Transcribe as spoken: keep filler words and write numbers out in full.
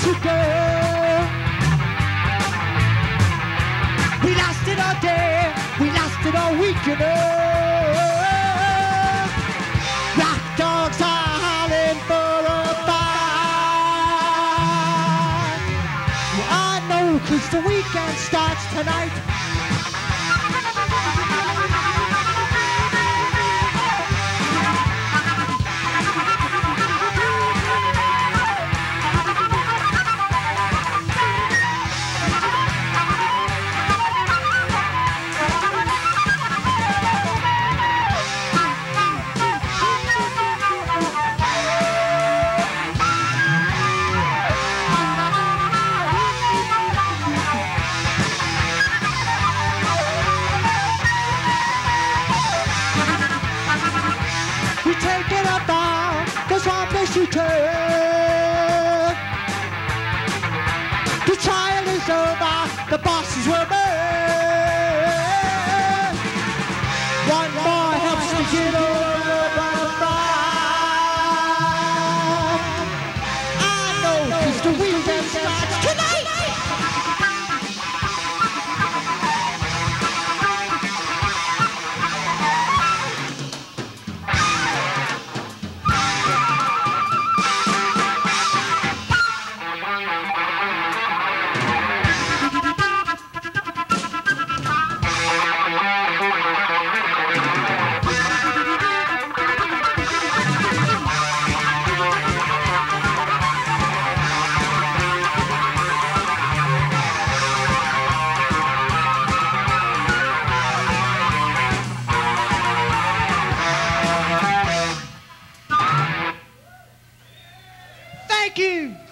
should go. We lasted all day, we lasted all week, you know. Black dogs are howling for a fight. Well, I know, 'cause the weekend starts tonight. You turn. The trial is over, the bosses will burn. One more helps to get over the front. I know, 'cause the weekend starts tonight. Thank you.